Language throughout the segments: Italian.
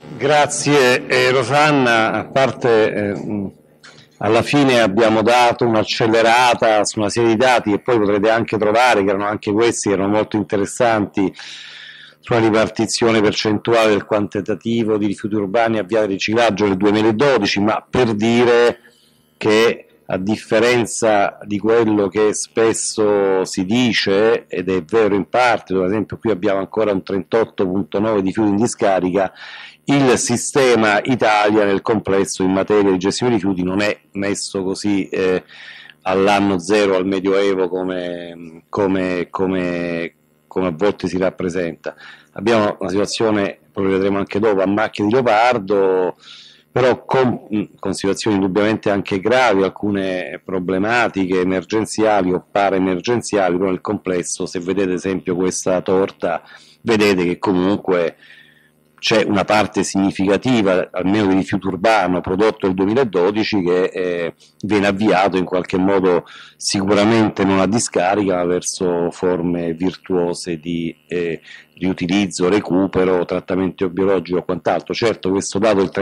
Grazie Rosanna, a parte alla fine abbiamo dato un'accelerata su una serie di dati che poi potrete anche trovare, che erano anche questi, che erano molto interessanti, sulla ripartizione percentuale del quantitativo di rifiuti urbani avviati al riciclaggio nel 2012, ma per dire che a differenza di quello che spesso si dice, ed è vero in parte, ad esempio qui abbiamo ancora un 38,9 di rifiuti in discarica, il sistema Italia nel complesso in materia di gestione dei rifiuti non è messo così all'anno zero, al medioevo come a volte si rappresenta. Abbiamo una situazione, poi lo vedremo anche dopo, a macchia di leopardo, però con situazioni indubbiamente anche gravi, alcune problematiche emergenziali o paraemergenziali, però nel complesso, se vedete ad esempio questa torta, vedete che comunque c'è una parte significativa, almeno di rifiuto urbano prodotto nel 2012, che viene avviato in qualche modo sicuramente non a discarica, ma verso forme virtuose di riutilizzo, recupero, trattamento biologico o quant'altro. Certo, questo dato del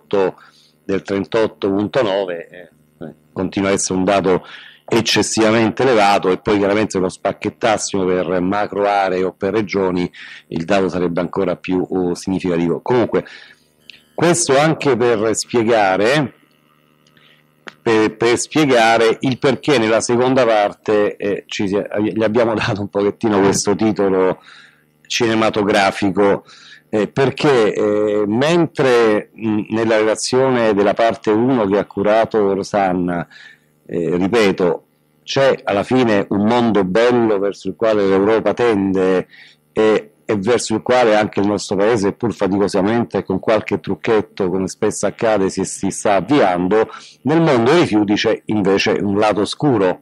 38,9 continua a essere un dato eccessivamente elevato, e poi chiaramente se lo spacchettassimo per macro aree o per regioni il dato sarebbe ancora più significativo. Comunque, questo anche per spiegare il perché nella seconda parte gli abbiamo dato un pochettino questo titolo cinematografico, perché mentre nella relazione della parte 1 che ha curato Rosanna, ripeto, c'è alla fine un mondo bello verso il quale l'Europa tende e verso il quale anche il nostro paese, pur faticosamente e con qualche trucchetto, come spesso accade, si sta avviando. Nel mondo dei rifiuti c'è invece un lato oscuro,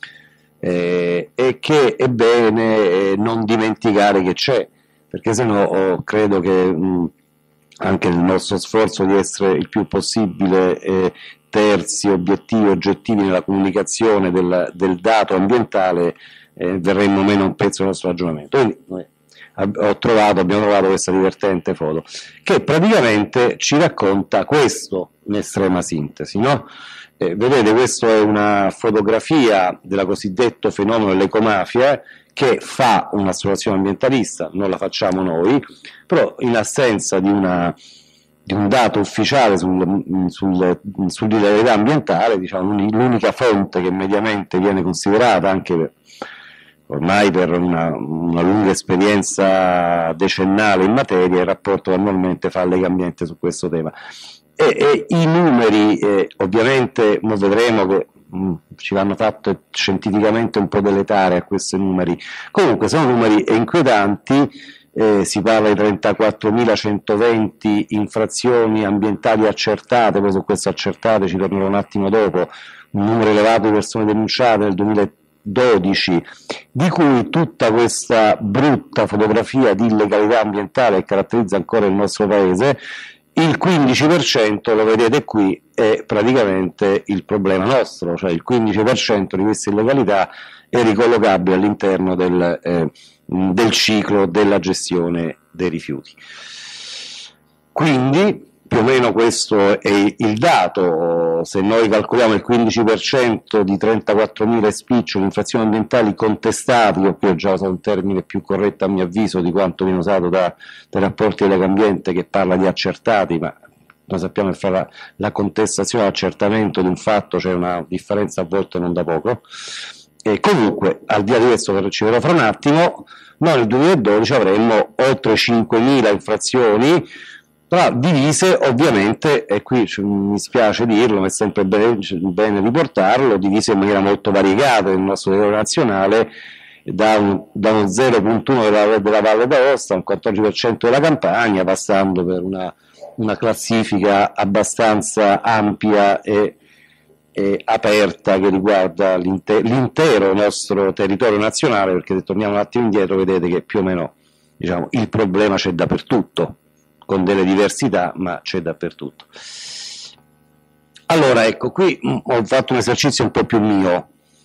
e che è bene non dimenticare che c'è, perché sennò credo che anche nel nostro sforzo di essere il più possibile terzi, obiettivi, oggettivi nella comunicazione del dato ambientale, verremmo meno un pezzo del nostro ragionamento. Quindi abbiamo trovato questa divertente foto che praticamente ci racconta questo in estrema sintesi, no? Vedete, questa è una fotografia del cosiddetto fenomeno dell'ecomafia, che fa un'associazione ambientalista, non la facciamo noi, però in assenza di un dato ufficiale sull'illegalità ambientale, diciamo, l'unica fonte che mediamente viene considerata, anche ormai per una lunga esperienza decennale in materia, il rapporto che annualmente fa Legambiente su questo tema. E i numeri, ovviamente, noi vedremo che ci vanno fatte scientificamente un po' deletare a questi numeri. Comunque sono numeri inquietanti. Si parla di 34.120 infrazioni ambientali accertate, poi su questo accertate ci tornerò un attimo dopo, un numero elevato di persone denunciate nel 2012, di cui tutta questa brutta fotografia di illegalità ambientale che caratterizza ancora il nostro paese, il 15%, lo vedete qui, è praticamente il problema nostro, cioè il 15% di questa illegalità è ricollocabile all'interno del ciclo della gestione dei rifiuti. Quindi più o meno questo è il dato. Se noi calcoliamo il 15% di 34.000 spiccioli, infrazioni ambientali contestati, che qui ho già usato un termine più corretto a mio avviso di quanto viene usato dai rapporti di Legambiente, che parla di accertati, ma noi sappiamo che fra la contestazione e l'accertamento di un fatto c'è una differenza a volte non da poco. E comunque, al di là di questo, che ci vedrò fra un attimo, noi nel 2012 avremmo oltre 5.000 infrazioni, però divise ovviamente, e qui mi spiace dirlo, ma è sempre bene riportarlo, divise in maniera molto variegata nel nostro territorio nazionale, da uno 0,1 della Valle d'Aosta, un 14% della Campania, passando per una classifica abbastanza ampia e aperta che riguarda l'intero nostro territorio nazionale, perché se torniamo un attimo indietro vedete che più o meno, diciamo, il problema c'è dappertutto, con delle diversità, ma c'è dappertutto. Allora, ecco, qui ho fatto un esercizio un po' più mio,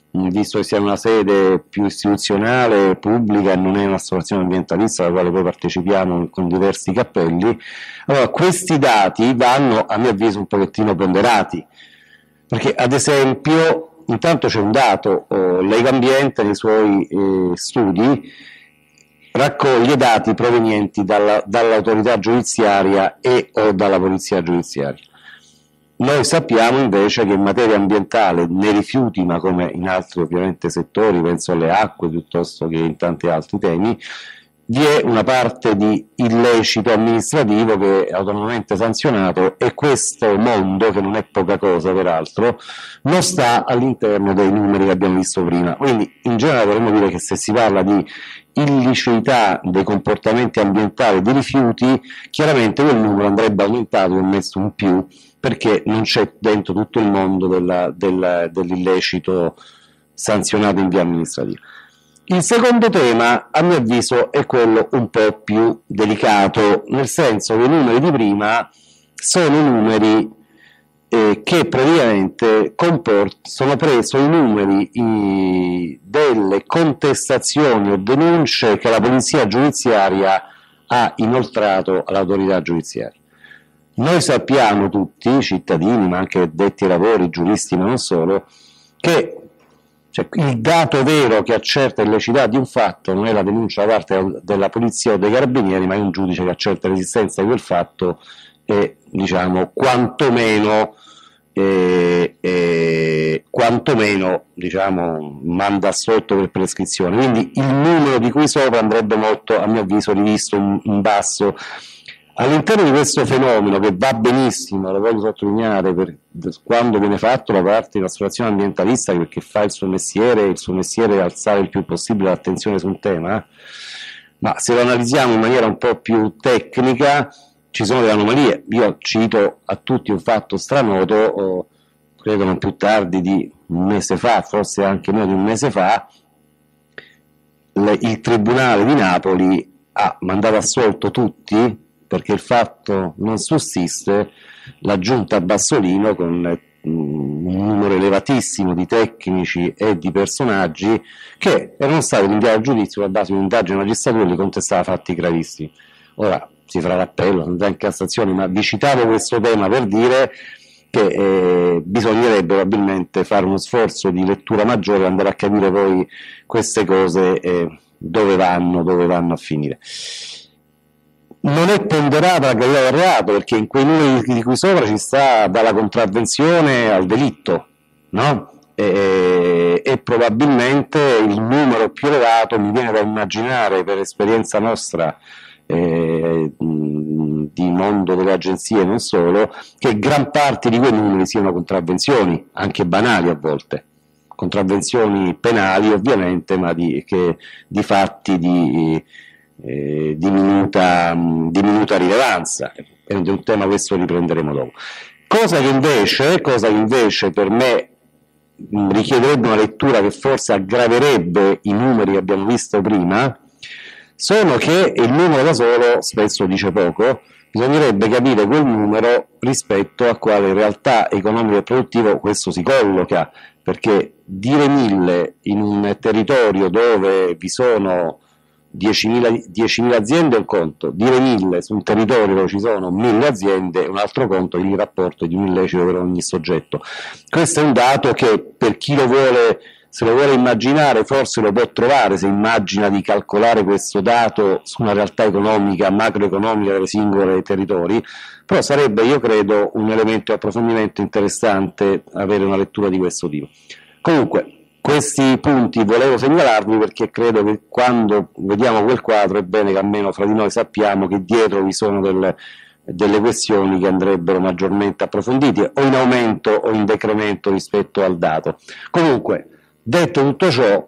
visto che siamo una sede più istituzionale, pubblica, e non è un'associazione ambientalista alla quale poi partecipiamo con diversi cappelli, allora questi dati vanno, a mio avviso, un pochettino ponderati, perché ad esempio, intanto c'è un dato, Legambiente nei suoi studi raccoglie dati provenienti dall'autorità giudiziaria e o dalla polizia giudiziaria. Noi sappiamo invece che in materia ambientale, nei rifiuti, ma come in altri ovviamente settori, penso alle acque piuttosto che in tanti altri temi, vi è una parte di illecito amministrativo che è autonomamente sanzionato, e questo mondo, che non è poca cosa peraltro, non sta all'interno dei numeri che abbiamo visto prima. Quindi in generale dovremmo dire che se si parla di illiceità dei comportamenti ambientali di rifiuti, chiaramente quel numero andrebbe aumentato e messo un più, perché non c'è dentro tutto il mondo dell'illecito sanzionato in via amministrativa. Il secondo tema, a mio avviso, è quello un po' più delicato, nel senso che i numeri di prima sono numeri che praticamente sono i numeri delle contestazioni o denunce che la polizia giudiziaria ha inoltrato all'autorità giudiziaria. Noi sappiamo tutti, cittadini, ma anche addetti ai lavori, giuristi, ma non solo, che il dato vero che accerta l'illecità di un fatto non è la denuncia da parte della polizia o dei carabinieri, ma è un giudice che accerta l'esistenza di quel fatto e, diciamo, quantomeno manda assolto per prescrizione. Quindi il numero di cui sopra andrebbe molto, a mio avviso, rivisto in basso. All'interno di questo fenomeno, che va benissimo, lo voglio sottolineare, quando viene fatto da parte di un'associazione ambientalista perché fa il suo mestiere è alzare il più possibile l'attenzione su un tema, ma se lo analizziamo in maniera un po' più tecnica, ci sono delle anomalie. Io cito a tutti un fatto stranoto, credo non più tardi di un mese fa, forse anche meno di un mese fa, il Tribunale di Napoli ha mandato assolto tutti, perché il fatto non sussiste, la giunta Bassolino, con un numero elevatissimo di tecnici e di personaggi che erano stati rinviati a giudizio sulla base di un'indagine magistratura che li contestava fatti gravissimi. Ora si farà l'appello, andrà in Cassazione, ma vi citavo questo tema per dire che bisognerebbe probabilmente fare uno sforzo di lettura maggiore, andare a capire poi queste cose dove vanno a finire. Non è ponderata la gravità del reato, perché in quei numeri di cui sopra ci sta dalla contravvenzione al delitto, no? E probabilmente il numero più elevato, mi viene da immaginare per esperienza nostra di mondo delle agenzie e non solo, che gran parte di quei numeri siano contravvenzioni, anche banali a volte, contravvenzioni penali ovviamente, ma di fatti di minuta rilevanza. È un tema, questo riprenderemo dopo. Cosa che invece per me richiederebbe una lettura che forse aggraverebbe i numeri che abbiamo visto prima, sono che il numero da solo spesso dice poco. Bisognerebbe capire quel numero rispetto a quale in realtà economico e produttivo questo si colloca, perché dire 1000 in un territorio dove vi sono 10.000 aziende è un conto, dire 1000 su un territorio dove ci sono 1000 aziende è un altro conto, il rapporto di un illecito per ogni soggetto. Questo è un dato che per chi se lo vuole immaginare forse lo può trovare, se immagina di calcolare questo dato su una realtà economica, macroeconomica dei singoli territori, però sarebbe, io credo, un elemento di approfondimento interessante avere una lettura di questo tipo. Comunque, questi punti volevo segnalarvi perché credo che quando vediamo quel quadro è bene che almeno fra di noi sappiamo che dietro vi sono delle questioni che andrebbero maggiormente approfondite, o in aumento o in decremento rispetto al dato. Comunque, detto tutto ciò,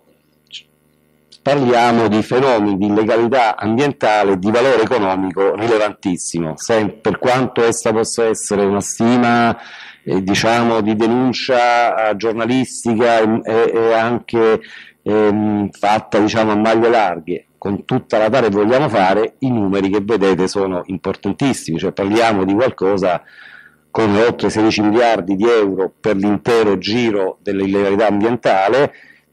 parliamo di fenomeni di illegalità ambientale di valore economico rilevantissimo, per quanto essa possa essere una stima diciamo di denuncia giornalistica e anche fatta, diciamo, a maglie larghe, con tutta la tara che vogliamo fare, i numeri che vedete sono importantissimi, cioè parliamo di qualcosa come oltre 16 miliardi di euro per l'intero giro dell'illegalità ambientale,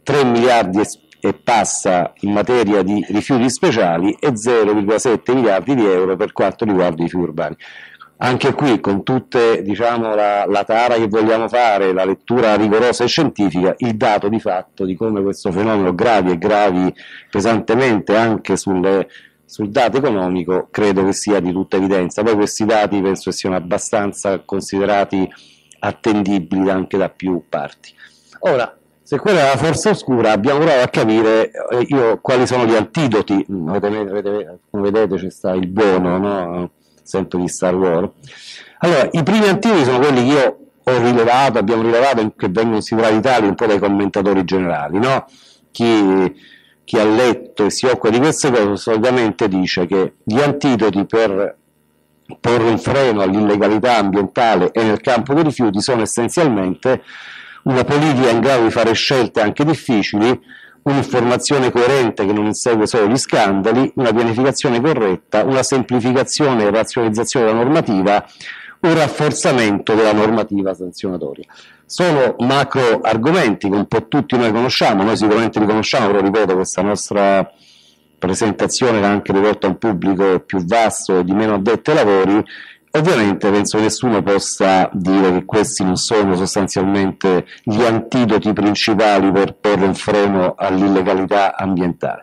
3 miliardi e passa in materia di rifiuti speciali e 0,7 miliardi di euro per quanto riguarda i rifiuti urbani. Anche qui, con tutte, diciamo, la tara che vogliamo fare, la lettura rigorosa e scientifica, il dato di fatto di come questo fenomeno gravi pesantemente anche sul dato economico, credo che sia di tutta evidenza. Poi questi dati penso siano abbastanza considerati attendibili anche da più parti. Ora, se quella è la forza oscura, abbiamo provato a capire quali sono gli antidoti. Come vedete c'è sta il buono, no? Sento di Star Wars. Allora, i primi antidoti sono quelli che io ho rilevato, abbiamo rilevato, che vengono considerati tali un po' dai commentatori generali, no? Chi ha letto e si occupa di queste cose solitamente dice che gli antidoti per porre un freno all'illegalità ambientale e nel campo dei rifiuti sono essenzialmente una politica in grado di fare scelte anche difficili, un'informazione coerente che non insegue solo gli scandali, una pianificazione corretta, una semplificazione e razionalizzazione della normativa, un rafforzamento della normativa sanzionatoria. Sono macro argomenti che un po' tutti noi conosciamo, noi sicuramente li conosciamo, però ripeto, questa nostra presentazione era anche rivolta a un pubblico più vasto e di meno addetti ai lavori. Ovviamente penso che nessuno possa dire che questi non sono sostanzialmente gli antidoti principali per porre un freno all'illegalità ambientale.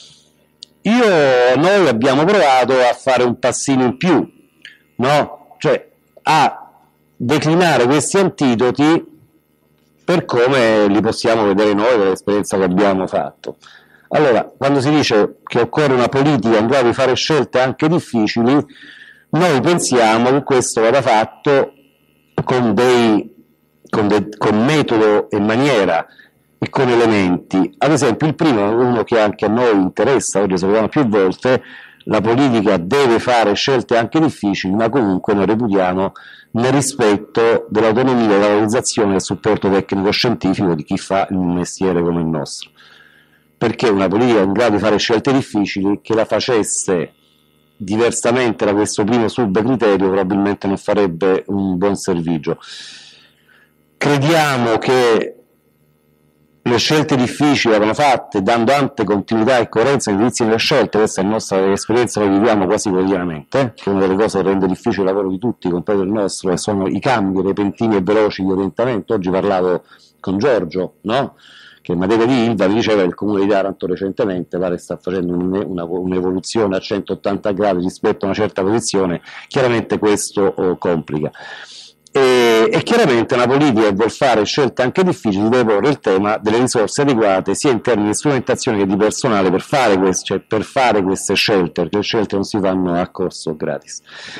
Noi abbiamo provato a fare un passino in più, no? Cioè a declinare questi antidoti per come li possiamo vedere noi, per l'esperienza che abbiamo fatto. Allora, quando si dice che occorre una politica in grado di fare scelte anche difficili, noi pensiamo che questo vada fatto con metodo e maniera e con elementi. Ad esempio, il primo, uno che anche a noi interessa, oggi sappiamo più volte, la politica deve fare scelte anche difficili, ma comunque noi reputiamo nel rispetto dell'autonomia, della valorizzazione e del supporto tecnico-scientifico di chi fa il mestiere come il nostro. Perché una politica in grado di fare scelte difficili, che la facesse diversamente da questo primo subcriterio, probabilmente non farebbe un buon servigio. Crediamo che le scelte difficili vanno fatte dando ampia continuità e coerenza nei giudizi nelle scelte. Questa è la nostra esperienza che viviamo quasi quotidianamente, che è una delle cose che rende difficile il lavoro di tutti, compreso il nostro, e sono i cambi repentini e veloci di orientamento. Oggi parlavo con Giorgio, no? Che in materia di ILVA mi diceva che il Comune di Taranto recentemente pare sta facendo un'evoluzione a 180 gradi rispetto a una certa posizione. Chiaramente questo complica. E chiaramente una politica che vuol fare scelte anche difficili deve porre il tema delle risorse adeguate sia in termini di strumentazione che di personale per fare queste scelte, perché le scelte non si fanno a corso gratis.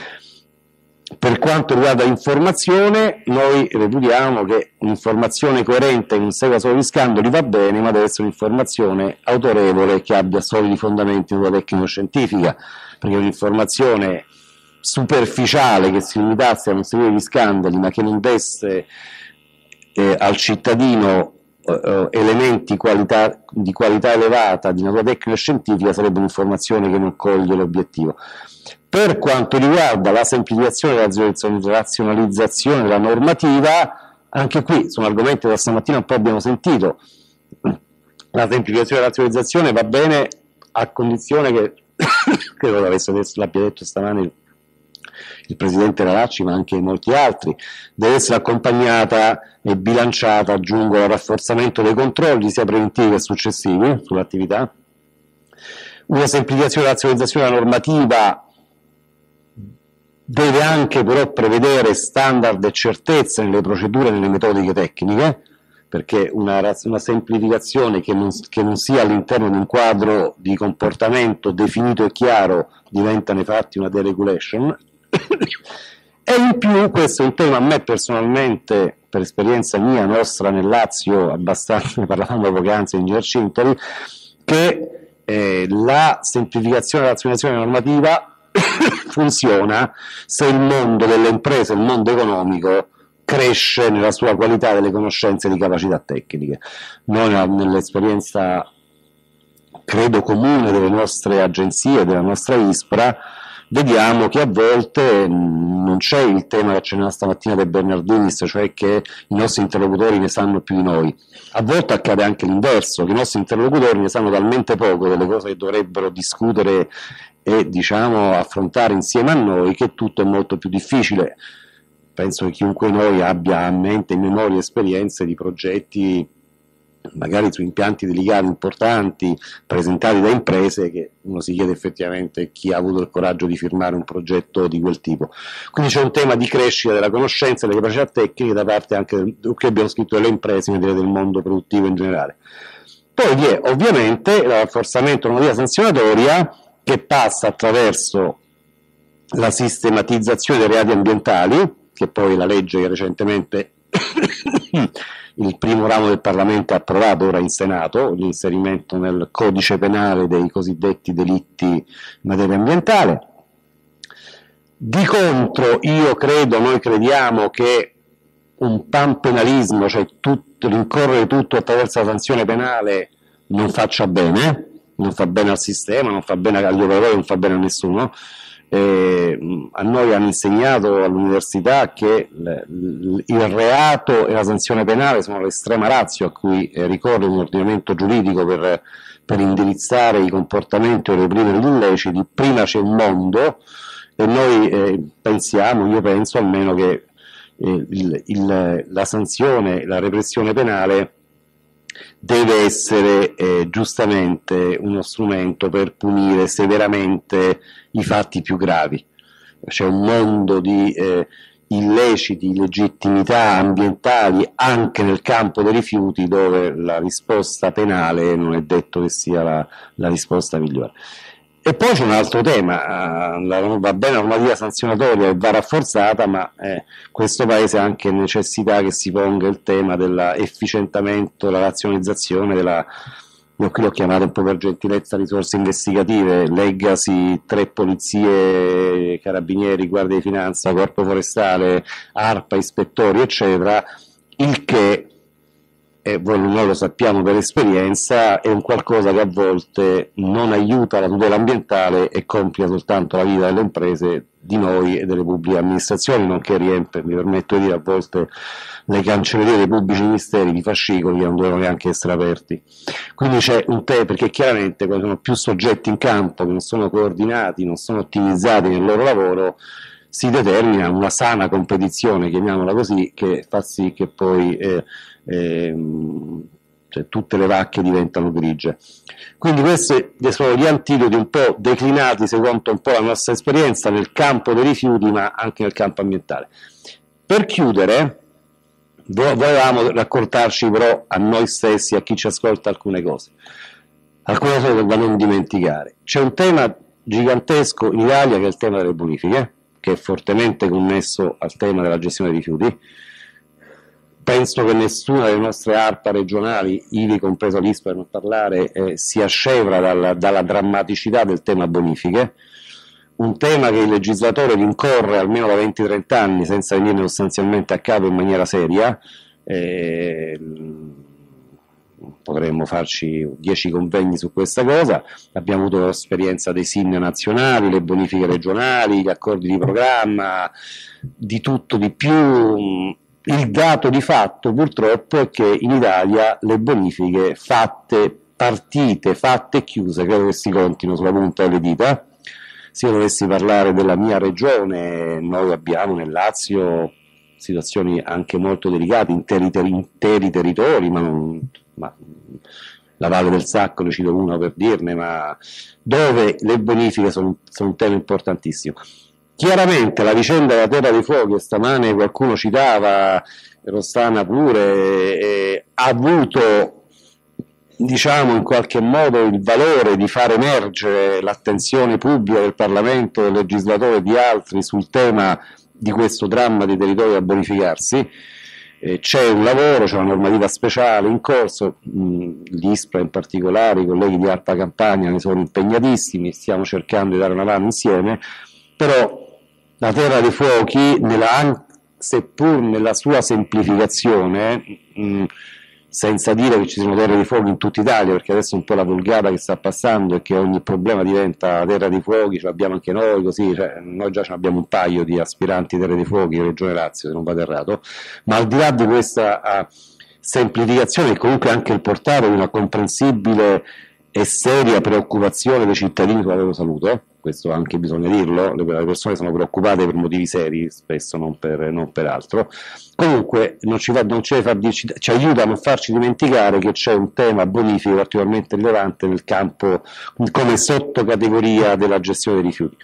Per quanto riguarda l'informazione, noi reputiamo che un'informazione coerente che non segua solo gli scandali va bene, ma deve essere un'informazione autorevole che abbia solidi fondamenti nella tecnico-scientifica, perché un'informazione superficiale che si limitasse a non seguire gli scandali, ma che non desse al cittadino elementi di qualità elevata, di natura tecnico-scientifica, sarebbe un'informazione che non coglie l'obiettivo. Per quanto riguarda la semplificazione e la razionalizzazione della normativa, anche qui sono argomenti che da stamattina un po' abbiamo sentito. La semplificazione e la razionalizzazione va bene a condizione che, credo l'abbia detto stamani il Presidente Ralacci, ma anche molti altri, deve essere accompagnata e bilanciata, aggiungo, al rafforzamento dei controlli, sia preventivi che successivi, sull'attività. Una semplificazione e razionalizzazione della normativa deve anche però prevedere standard e certezze nelle procedure e nelle metodiche tecniche, perché una semplificazione che non sia all'interno di un quadro di comportamento definito e chiaro diventa nei fatti una deregulation. E in più, questo è un tema a me personalmente, per esperienza mia, nostra nel Lazio, abbastanza, ne parlavamo poc'anzi in Ingegner Cintoli, che la semplificazione e la razionalizzazione normativa funziona se il mondo delle imprese, il mondo economico, cresce nella sua qualità delle conoscenze e di capacità tecniche. Noi nell'esperienza, credo, comune delle nostre agenzie, della nostra ISPRA, vediamo che a volte non non c'è il tema che accennava stamattina De Bernardinis, cioè che i nostri interlocutori ne sanno più di noi. A volte accade anche l'inverso, che i nostri interlocutori ne sanno talmente poco delle cose che dovrebbero discutere e diciamo affrontare insieme a noi, che tutto è molto più difficile. Penso che chiunque di noi abbia a mente, in memoria, esperienze di progetti magari su impianti delicati importanti presentati da imprese, che uno si chiede effettivamente chi ha avuto il coraggio di firmare un progetto di quel tipo. Quindi c'è un tema di crescita della conoscenza e delle capacità tecniche da parte anche che abbiamo scritto delle imprese, ma direi del mondo produttivo in generale. Poi vi è ovviamente il rafforzamento della normativa sanzionatoria, che passa attraverso la sistematizzazione dei reati ambientali, che poi è la legge che recentemente il primo ramo del Parlamento ha approvato ora in Senato, l'inserimento nel codice penale dei cosiddetti delitti in materia ambientale. Di contro noi crediamo che un panpenalismo, cioè rincorrere tutto attraverso la sanzione penale, non faccia bene, non fa bene al sistema, non fa bene agli operatori, non fa bene a nessuno. A noi hanno insegnato all'università che il reato e la sanzione penale sono l'estrema ratio a cui ricorre un ordinamento giuridico per indirizzare i comportamenti o reprimere gli illeciti. Prima c'è un mondo e noi io penso almeno che la sanzione, la repressione penale deve essere giustamente uno strumento per punire severamente i fatti più gravi. C'è un mondo di illeciti, illegittimità ambientali anche nel campo dei rifiuti, dove la risposta penale non è detto che sia la risposta migliore. E poi c'è un altro tema, va bene la normativa sanzionatoria e va rafforzata, ma questo Paese ha anche necessità che si ponga il tema dell'efficientamento, la razionalizzazione io qui l'ho chiamato un po' per gentilezza risorse investigative, leggasi 3 polizie, carabinieri, guardia di finanza, corpo forestale, ARPA, ispettori, eccetera, il che noi lo sappiamo per esperienza, è un qualcosa che a volte non aiuta la tutela ambientale e complica soltanto la vita delle imprese, di noi e delle pubbliche amministrazioni, nonché riempie, mi permetto di dire, a volte le cancellerie dei pubblici ministeri di fascicoli che non dovevano neanche essere aperti. Quindi c'è un tema, perché chiaramente quando sono più soggetti in campo che non sono coordinati, non sono ottimizzati nel loro lavoro, si determina una sana competizione, chiamiamola così, che fa sì che poi cioè tutte le vacche diventano grigie. Quindi questi sono gli antidoti un po' declinati secondo un po' la nostra esperienza nel campo dei rifiuti, ma anche nel campo ambientale. Per chiudere, volevamo raccontarci però a noi stessi, a chi ci ascolta, alcune cose da non dimenticare. C'è un tema gigantesco in Italia che è il tema delle bonifiche, che è fortemente connesso al tema della gestione dei rifiuti. Penso che nessuna delle nostre ARPA regionali, ivi compreso l'ISPRA per non parlare, sia scevra dalla drammaticità del tema bonifiche, un tema che il legislatore rincorre almeno da 20-30 anni senza venirne sostanzialmente a capo in maniera seria. Potremmo farci 10 convegni su questa cosa. Abbiamo avuto l'esperienza dei SIN nazionali, le bonifiche regionali, gli accordi di programma, di tutto di più. Il dato di fatto purtroppo è che in Italia le bonifiche partite fatte e chiuse, credo che si contino sulla punta delle dita. Se io dovessi parlare della mia regione, noi abbiamo nel Lazio situazioni anche molto delicate, interi territori, ma la Valle del Sacco ne cito una per dirne, ma dove le bonifiche sono un tema importantissimo. Chiaramente la vicenda della Terra dei Fuochi, stamane qualcuno citava, Rossana pure, ha avuto, diciamo, in qualche modo il valore di far emergere l'attenzione pubblica del Parlamento, del legislatore e di altri sul tema di questo dramma dei territori da bonificarsi. C'è un lavoro, c'è una normativa speciale in corso, l'ISPRA in particolare, i colleghi di ARPA Campania ne sono impegnatissimi, stiamo cercando di dare una mano insieme, però la Terra dei Fuochi, seppur nella sua semplificazione, senza dire che ci sono terre di fuochi in tutta Italia, perché adesso un po' la vulgata che sta passando è che ogni problema diventa terra di fuochi, ce l'abbiamo anche noi, così, cioè, noi già abbiamo un paio di aspiranti terre di fuochi in Regione Lazio, se non vado errato, ma al di là di questa semplificazione e comunque anche il portare una comprensibile e seria preoccupazione dei cittadini sulla loro salute, questo anche bisogna dirlo, le persone sono preoccupate per motivi seri, spesso non per altro. Comunque ci aiuta a non farci dimenticare che c'è un tema bonifico particolarmente rilevante nel campo come sottocategoria della gestione dei rifiuti.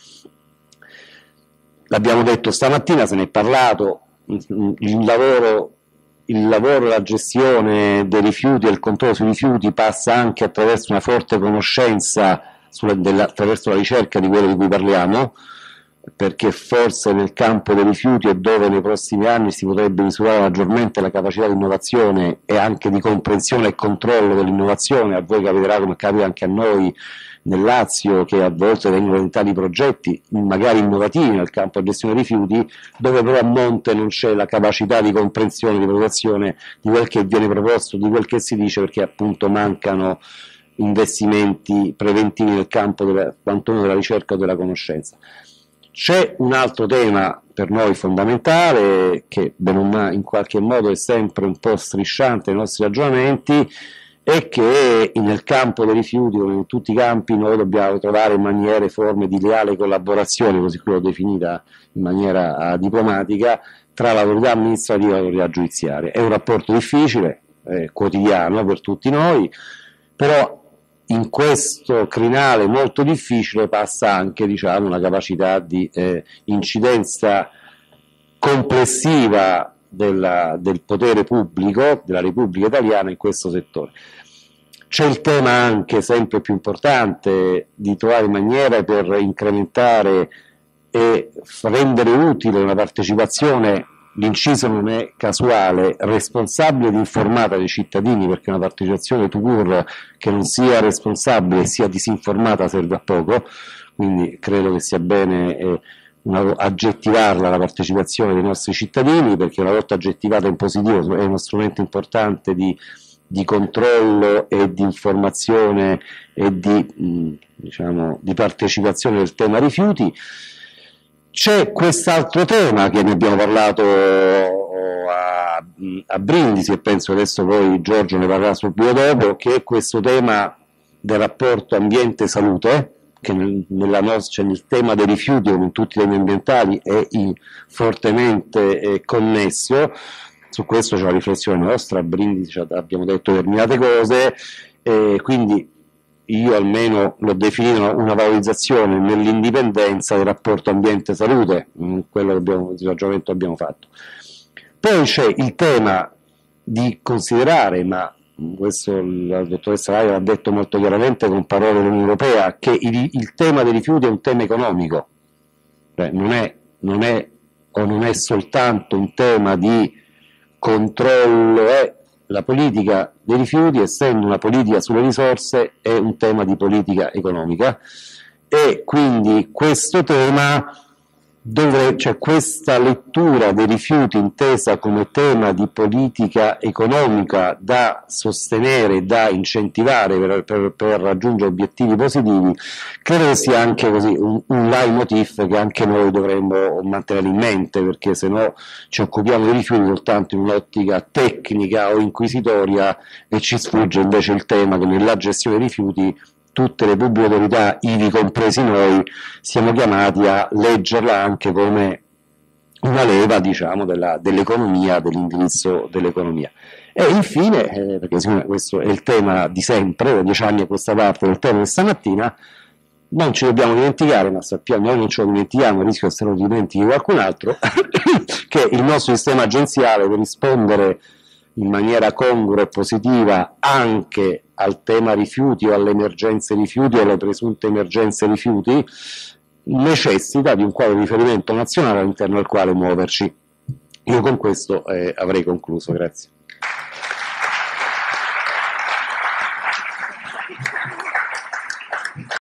L'abbiamo detto stamattina, se ne è parlato, il lavoro, la gestione dei rifiuti e il controllo sui rifiuti passa anche attraverso una forte conoscenza attraverso la ricerca di quello di cui parliamo, perché forse nel campo dei rifiuti è dove nei prossimi anni si potrebbe misurare maggiormente la capacità di innovazione e anche di comprensione e controllo dell'innovazione. A voi capiterà, come capita anche a noi nel Lazio, che a volte vengono presentati progetti magari innovativi nel campo della gestione dei rifiuti, dove però a monte non c'è la capacità di comprensione, di valutazione di quel che viene proposto, di quel che si dice, perché appunto mancano investimenti preventivi nel campo quantomeno della ricerca o della conoscenza. C'è un altro tema per noi fondamentale, che in qualche modo è sempre un po' strisciante nei nostri ragionamenti, è che nel campo dei rifiuti, come in tutti i campi, noi dobbiamo trovare forme di leale collaborazione, così come l'ho definita in maniera diplomatica, tra l'autorità amministrativa e l'autorità giudiziaria. È un rapporto difficile, quotidiano per tutti noi, però in questo crinale molto difficile passa anche, diciamo, una capacità di incidenza complessiva del potere pubblico della Repubblica Italiana in questo settore. C'è il tema anche sempre più importante di trovare maniere per incrementare e rendere utile una partecipazione, l'inciso non è casuale, responsabile ed informata dei cittadini, perché una partecipazione tout court che non sia responsabile e sia disinformata serve a poco, quindi credo che sia bene aggettivarla la partecipazione dei nostri cittadini, perché una volta aggettivata in positivo è uno strumento importante di controllo e di informazione e di partecipazione del tema rifiuti. C'è quest'altro tema che ne abbiamo parlato a Brindisi, e penso che adesso poi Giorgio ne parlerà subito dopo, che è questo tema del rapporto ambiente-salute, che nel tema dei rifiuti, come in tutti i temi ambientali, è fortemente connesso. Su questo c'è una riflessione nostra, a Brindisi abbiamo detto determinate cose, quindi io almeno l'ho definito una valorizzazione nell'indipendenza del rapporto ambiente-salute, quello il ragionamento che abbiamo fatto. Poi c'è il tema di considerare, ma questo la dottoressa Laia l'ha detto molto chiaramente con parole dell'Unione Europea, che il tema dei rifiuti è un tema economico, cioè non è soltanto un tema di controllo, la politica dei rifiuti, essendo una politica sulle risorse, è un tema di politica economica, e quindi questo tema, questa lettura dei rifiuti intesa come tema di politica economica da sostenere, da incentivare per raggiungere obiettivi positivi, credo che sia anche così un leitmotiv che anche noi dovremmo mantenere in mente, perché se no ci occupiamo dei rifiuti soltanto in un'ottica tecnica o inquisitoria e ci sfugge invece il tema che nella gestione dei rifiuti tutte le pubbliche autorità, ivi compresi noi, siamo chiamati a leggerla anche come una leva, diciamo, dell'economia, dell'indirizzo dell'economia. E infine, perché siccome questo è il tema di sempre, da 10 anni a questa parte del tema di stamattina, non ci dobbiamo dimenticare, ma sappiamo, noi non ce lo dimentichiamo, il rischio che se lo dimentichi qualcun altro, che il nostro sistema agenziale per rispondere in maniera congrua e positiva anche al tema rifiuti o alle emergenze rifiuti o alle presunte emergenze rifiuti, necessita di un quadro di riferimento nazionale all'interno del quale muoverci. Io con questo avrei concluso, grazie.